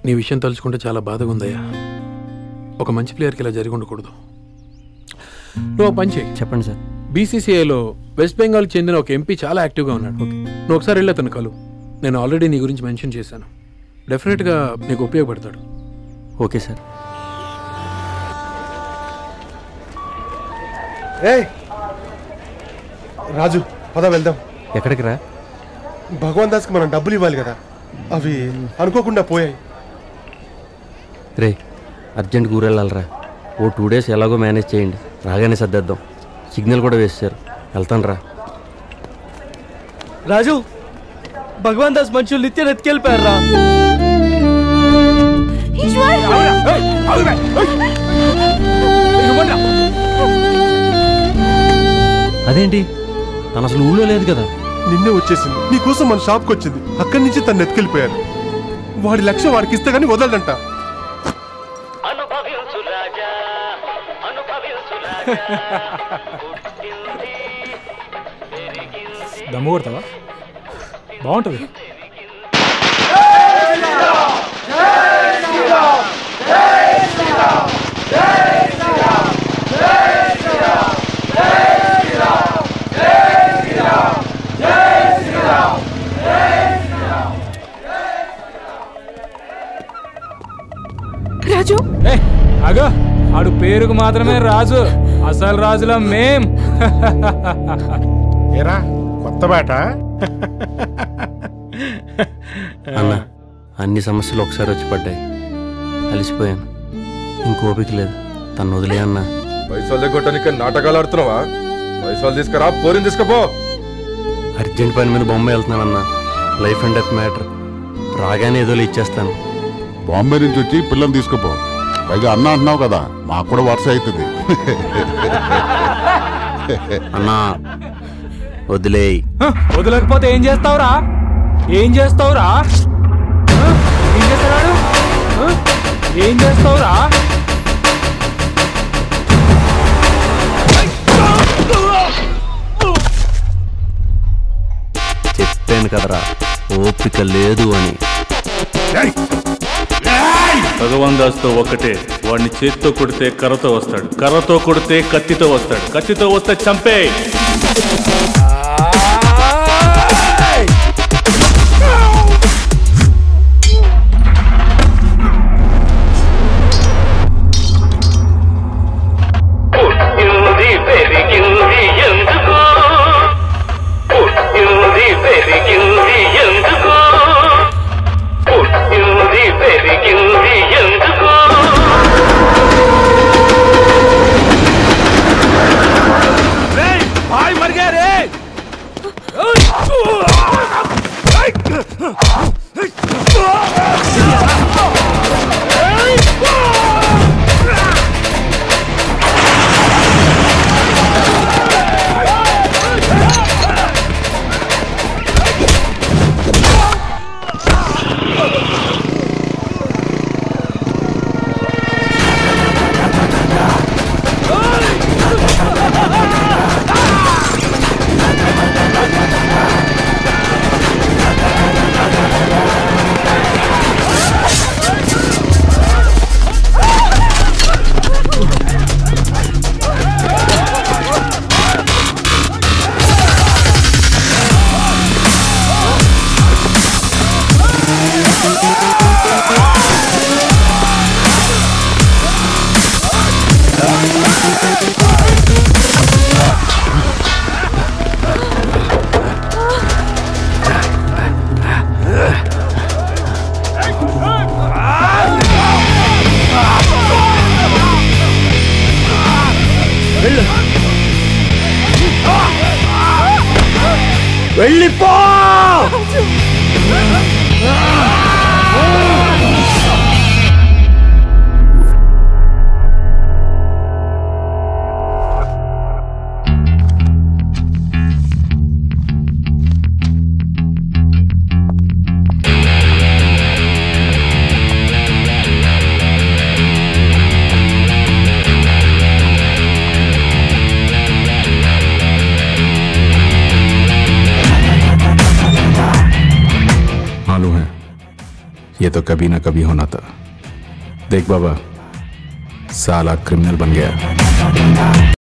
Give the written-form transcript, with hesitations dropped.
నీ విషయం తలుచుకుంటే చాలా బాధగా ఉందయ్యా. ఒక మంచి ప్లేయర్కి ఇలా జరిగి ఉండకూడదు. నువ్వు పని చేయి. చెప్పండి సార్. బీసీసీఐలో వెస్ట్ బెంగాల్కి చెందిన ఒక ఎంపీ చాలా యాక్టివ్గా ఉన్నాడు. నువ్వు ఒకసారి వెళ్ళి అతను కలు. నేను ఆల్రెడీ నీ గురించి మెన్షన్ చేశాను. డెఫినెట్గా నీకు ఉపయోగపడతాడు. Okay sir. రాజు పద వెళ్దాం. ఎక్కడికి రా? భగవాన్ దాస్కి మనం డబ్బులు ఇవ్వాలి కదా, అవి అనుకోకుండా పోయాయి. రే అర్జెంట్ ఊరెళ్ళాలరా. ఓ 2 days ఎలాగో మేనేజ్ చేయండి, రాగానే సర్దేద్దాం. సిగ్నల్ కూడా వేసారు. వెళ్తాను రా. రాజు, భగవాన్ దాస్ మనుషులు నిత్యం ఎత్తుకెళ్ళిపోయారు రా. అదేంటి, తను అసలు ఊళ్ళో లేదు కదా. నిన్నే వచ్చేసింది. నీకోసం మన షాప్కి వచ్చింది. అక్కడి నుంచి తను ఎత్తుకెళ్ళిపోయారు. వాడి లక్ష్యం వాడికి ఇస్తే గానీ వదలడంట. దమ్ము కొడతావా? బాగుంటుంది. రాజు అగో, ఆడు పేరుకు మాత్రమే రాజు, అసలు రాజుల మేం. ఏరా కొత్త బాట. అన్న, అన్ని సమస్యలు ఒకసారి వచ్చి పడ్డాయి. అలిసిపోయాను, ఇంకోపిక లేదు. తను వదిలే అన్న. పైసలు కొట్టడానికి నాటకాలు ఆడుతున్నావా? పైసలు తీసుకురా, పోరిని తీసుకుపో. అర్జెంట్ పని మీద బొమ్మ వెళ్తున్నానన్న. Life and death matter. రాగానే ఏదో ఇచ్చేస్తాను. బాంబే నుంచి వచ్చి పిల్లల్ని తీసుకుపో. పైగా అన్న అంటున్నావు కదా, మాకు కూడా వరుస అవుతుంది. అన్నా వదిలేయి. వదిలేకపోతే ఏం చేస్తావురా? ఏం చేస్తావురా? ఏం చేస్తాడు? ఏం చేస్తావురా? చెప్పాను కదరా, ఓపిక లేదు అని. భగవాన్ దాస్తో ఒక్కటే, వాడిని చేత్తో కొడితే కర్రతో వస్తాడు, కర్రతో కొడితే కత్తితో వస్తాడు, కత్తితో వస్తే చంపే. వెళ్ళిపో. ये तो कभी ना कभी होना था। देख बाबा, साला क्रिमिनल बन गया।